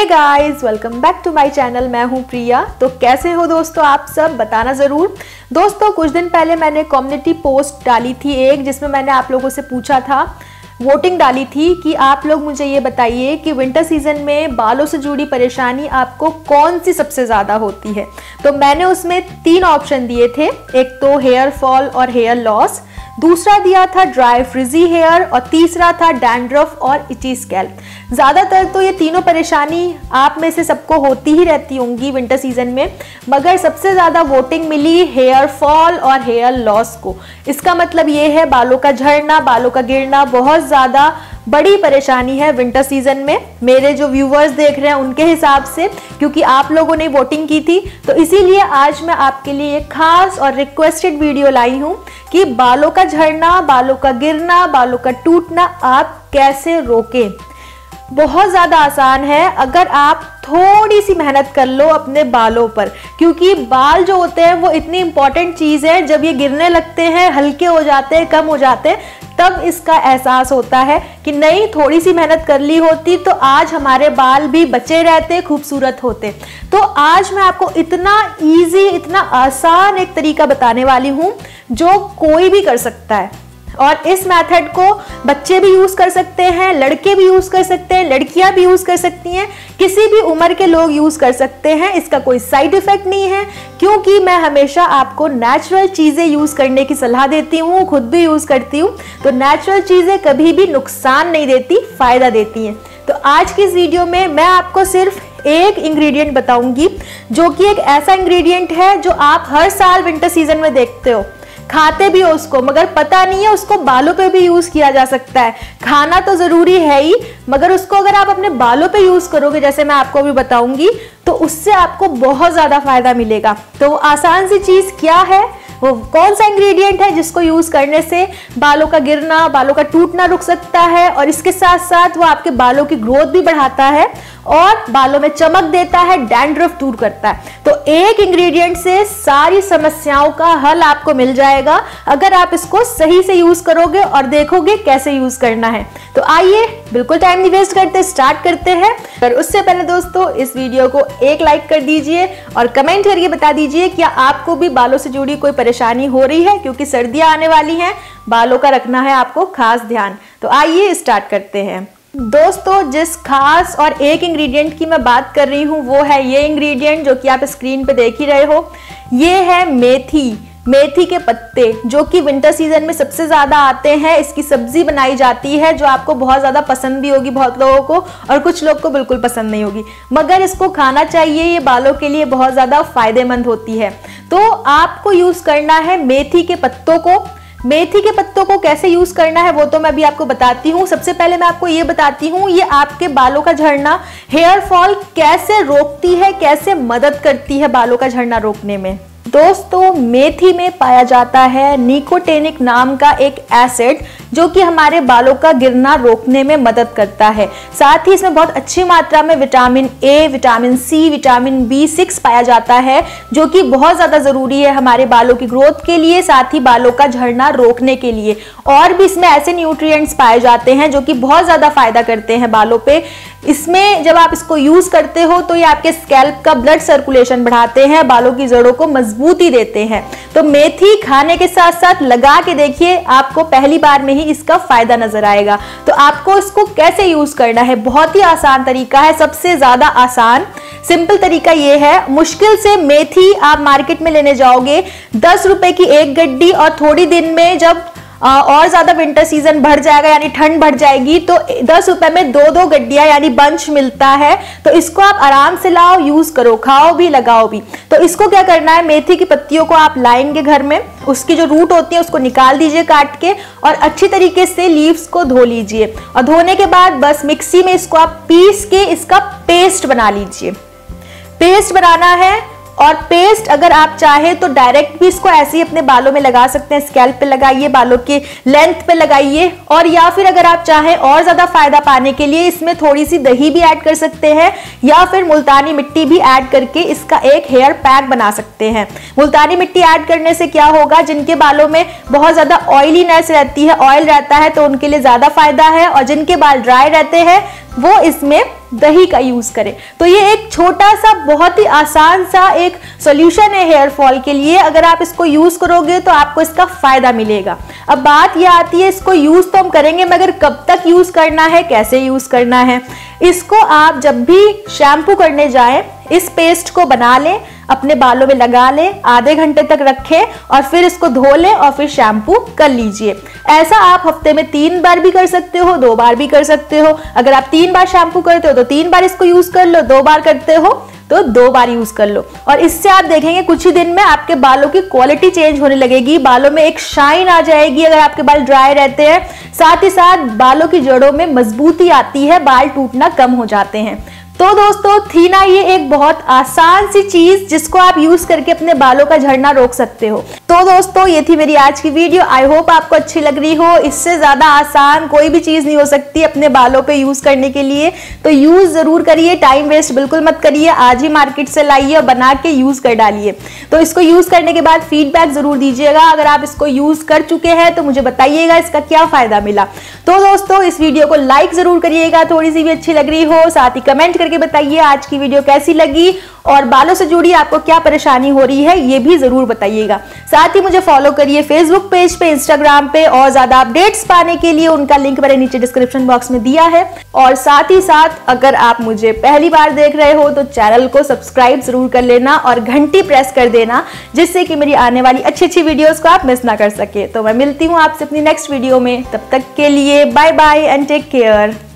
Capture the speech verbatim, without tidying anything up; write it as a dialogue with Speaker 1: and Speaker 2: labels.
Speaker 1: Guys, welcome back to my channel. मैं हूं प्रिया। तो कैसे हो दोस्तों आप सब, बताना ज़रूर। दोस्तों कुछ दिन पहले मैंने कम्युनिटी पोस्ट डाली थी एक, जिसमें मैंने आप लोगों से पूछा था, वोटिंग डाली थी कि आप लोग मुझे ये बताइए कि विंटर सीजन में बालों से जुड़ी परेशानी आपको कौन सी सबसे ज़्यादा होती है। तो मैंने उसमें तीन ऑप्शन दिए थे, एक तो हेयर फॉल और हेयर लॉस, दूसरा दिया था ड्राई फ्रिजी हेयर और तीसरा था डैंड्रफ और इची स्कैल्प। ज़्यादातर तो ये तीनों परेशानी आप में से सबको होती ही रहती होंगी विंटर सीजन में, मगर सबसे ज़्यादा वोटिंग मिली हेयर फॉल और हेयर लॉस को। इसका मतलब ये है बालों का झड़ना, बालों का गिरना बहुत ज़्यादा बड़ी परेशानी है विंटर सीजन में। मेरे जो व्यूवर्स देख रहे हैं उनके हिसाब से, क्योंकि आप लोगों ने वोटिंग की थी, तो इसीलिए आज मैं आपके लिए एक खास और रिक्वेस्टेड वीडियो लाई हूँ कि बालों का झड़ना, बालों का गिरना, बालों का टूटना आप कैसे रोकें। बहुत ज़्यादा आसान है अगर आप थोड़ी सी मेहनत कर लो अपने बालों पर, क्योंकि बाल जो होते हैं वो इतनी इंपॉर्टेंट चीज़ है। जब ये गिरने लगते हैं, हल्के हो जाते हैं, कम हो जाते हैं, तब इसका एहसास होता है कि नहीं, थोड़ी सी मेहनत कर ली होती तो आज हमारे बाल भी बचे रहते, खूबसूरत होते। तो आज मैं आपको इतना इजी, इतना आसान एक तरीका बताने वाली हूँ जो कोई भी कर सकता है। और इस मेथड को बच्चे भी यूज़ कर सकते हैं, लड़के भी यूज़ कर सकते हैं, लड़कियां भी यूज़ कर सकती हैं, किसी भी उम्र के लोग यूज़ कर सकते हैं। इसका कोई साइड इफ़ेक्ट नहीं है, क्योंकि मैं हमेशा आपको नेचुरल चीज़ें यूज़ करने की सलाह देती हूँ, खुद भी यूज़ करती हूँ। तो नेचुरल चीज़ें कभी भी नुकसान नहीं देती, फ़ायदा देती हैं। तो आज की इस वीडियो में मैं आपको सिर्फ एक इंग्रेडिएंट बताऊँगी, जो कि एक ऐसा इंग्रेडिएंट है जो आप हर साल विंटर सीजन में देखते हो, खाते भी हो उसको, मगर पता नहीं है उसको बालों पे भी यूज़ किया जा सकता है। खाना तो ज़रूरी है ही, मगर उसको अगर आप अपने बालों पे यूज़ करोगे, जैसे मैं आपको भी बताऊंगी, तो उससे आपको बहुत ज़्यादा फायदा मिलेगा। तो आसान सी चीज़ क्या है, वो कौन सा इंग्रेडिएंट है जिसको यूज़ करने से बालों का गिरना, बालों का टूटना रुक सकता है, और इसके साथ साथ वो आपके बालों की ग्रोथ भी बढ़ाता है और बालों में चमक देता है, डैंड्रफ दूर करता है। तो एक इंग्रेडिएंट से सारी समस्याओं का हल आपको मिल जाएगा अगर आप इसको सही से यूज़ करोगे और देखोगे कैसे यूज़ करना है। तो आइए, बिल्कुल टाइम नहीं वेस्ट करते, स्टार्ट करते हैं। पर उससे पहले दोस्तों इस वीडियो को एक लाइक कर दीजिए और कमेंट करके बता दीजिए क्या आपको भी बालों से जुड़ी कोई परेशानी हो रही है, क्योंकि सर्दियां आने वाली हैं, बालों का रखना है आपको खास ध्यान। तो आइए स्टार्ट करते हैं। दोस्तों जिस खास और एक इंग्रेडिएंट की मैं बात कर रही हूँ वो है ये इंग्रेडिएंट जो कि आप स्क्रीन पे देख ही रहे हो। ये है मेथी, मेथी के पत्ते, जो कि विंटर सीजन में सबसे ज़्यादा आते हैं। इसकी सब्जी बनाई जाती है जो आपको बहुत ज़्यादा पसंद भी होगी बहुत लोगों को, और कुछ लोग को बिल्कुल पसंद नहीं होगी, मगर इसको खाना चाहिए। ये बालों के लिए बहुत ज़्यादा फायदेमंद होती है। तो आपको यूज़ करना है मेथी के पत्तों को। मेथी के पत्तों को कैसे यूज़ करना है वो तो मैं अभी आपको बताती हूँ। सबसे पहले मैं आपको ये बताती हूँ, ये आपके बालों का झड़ना, हेयर फॉल कैसे रोकती है, कैसे मदद करती है बालों का झड़ना रोकने में। दोस्तों मेथी में पाया जाता है निकोटेनिक नाम का एक एसिड, जो कि हमारे बालों का गिरना रोकने में मदद करता है। साथ ही इसमें बहुत अच्छी मात्रा में vitamin A, vitamin C, vitamin B six पाया जाता है, जो कि बहुत ज़्यादा ज़रूरी है हमारे बालों की ग्रोथ के लिए, साथ ही बालों का झड़ना रोकने के लिए। और भी इसमें ऐसे न्यूट्रिएंट्स पाए जाते हैं जो कि बहुत ज़्यादा फायदा करते हैं बालों पे। इसमें जब आप इसको यूज़ करते हो तो ये आपके स्कैल्प का ब्लड सर्कुलेशन बढ़ाते हैं, बालों की जड़ों को मजबूती देते हैं। तो मेथी खाने के साथ साथ लगा के देखिए, आपको पहली बार में ही इसका फायदा नजर आएगा। तो आपको इसको कैसे यूज़ करना है, बहुत ही आसान तरीका है, सबसे ज़्यादा आसान सिंपल तरीका ये है। मुश्किल से मेथी आप मार्केट में लेने जाओगे, दस रुपए की एक गड्डी, और थोड़ी दिन में जब आ, और ज़्यादा विंटर सीजन बढ़ जाएगा, यानी ठंड बढ़ जाएगी, तो दस रुपए में दो दो गड्डियाँ यानी बंच मिलता है। तो इसको आप आराम से लाओ, यूज़ करो, खाओ भी, लगाओ भी। तो इसको क्या करना है, मेथी की पत्तियों को आप लाएंगे घर में, उसकी जो रूट होती है उसको निकाल दीजिए काट के, और अच्छी तरीके से लीव्स को धो लीजिए। और धोने के बाद बस मिक्सी में इसको आप पीस के इसका पेस्ट बना लीजिए। पेस्ट बनाना है, और पेस्ट अगर आप चाहे तो डायरेक्ट भी इसको ऐसे ही अपने बालों में लगा सकते हैं, स्कैल्प पे लगाइए, बालों के लेंथ पे लगाइए, और या फिर अगर आप चाहें और ज़्यादा फायदा पाने के लिए इसमें थोड़ी सी दही भी ऐड कर सकते हैं, या फिर मुल्तानी मिट्टी भी ऐड करके इसका एक हेयर पैक बना सकते हैं। मुल्तानी मिट्टी ऐड करने से क्या होगा, जिनके बालों में बहुत ज़्यादा ऑयलीनेस रहती है, ऑयल रहता है, तो उनके लिए ज़्यादा फायदा है, और जिनके बाल ड्राई रहते हैं वो इसमें दही का यूज करें। तो ये एक छोटा सा बहुत ही आसान सा एक सॉल्यूशन है हेयर फॉल के लिए। अगर आप इसको यूज करोगे तो आपको इसका फायदा मिलेगा। अब बात ये आती है, इसको यूज तो हम करेंगे मगर कब तक यूज करना है, कैसे यूज करना है। इसको आप जब भी शैम्पू करने जाएं, इस पेस्ट को बना लें, अपने बालों में लगा लें, आधे घंटे तक रखें और फिर इसको धो लें और फिर शैम्पू कर लीजिए। ऐसा आप हफ्ते में तीन बार भी कर सकते हो, दो बार भी कर सकते हो। अगर आप तीन बार शैम्पू करते हो तो तीन बार इसको यूज कर लो, दो बार करते हो तो दो बार यूज कर लो। और इससे आप देखेंगे कुछ ही दिन में आपके बालों की क्वालिटी चेंज होने लगेगी, बालों में एक शाइन आ जाएगी अगर आपके बाल ड्राई रहते हैं। साथ ही साथ बालों की जड़ों में मजबूती आती है, बाल टूटना कम हो जाते हैं। तो दोस्तों थी ना ये एक बहुत आसान सी चीज जिसको आप यूज करके अपने बालों का झड़ना रोक सकते हो। तो दोस्तों ये थी मेरी आज की वीडियो। आई होप आपको अच्छी लग रही हो। इससे ज्यादा आसान कोई भी चीज नहीं हो सकती अपने बालों पे यूज करने के लिए। तो यूज जरूर करिए, टाइम वेस्ट बिल्कुल मत करिए। आज ही मार्केट से लाइए और बना के यूज कर डालिए। तो इसको यूज करने के बाद फीडबैक जरूर दीजिएगा। अगर आप इसको यूज कर चुके हैं तो मुझे बताइएगा इसका क्या फायदा मिला। तो दोस्तों इस वीडियो को लाइक जरूर करिएगा, थोड़ी सी भी अच्छी लग रही हो। साथ ही कमेंट करके बताइए आज की वीडियो कैसी लगी और बालों से जुड़ी आपको क्या परेशानी हो रही है ये भी जरूर बताइएगा। साथ ही मुझे फॉलो करिए फेसबुक पेज पे, इंस्टाग्राम पे, और ज्यादा अपडेट्स पाने के लिए उनका लिंक मैंने नीचे डिस्क्रिप्शन बॉक्स में दिया है। और साथ ही साथ अगर आप मुझे पहली बार देख रहे हो तो चैनल को सब्सक्राइब जरूर कर लेना और घंटी प्रेस कर देना, जिससे कि मेरी आने वाली अच्छी अच्छी वीडियोस को आप मिस ना कर सके। तो मैं मिलती हूँ आपसे अपनी नेक्स्ट वीडियो में, तब तक के लिए bye bye and take care.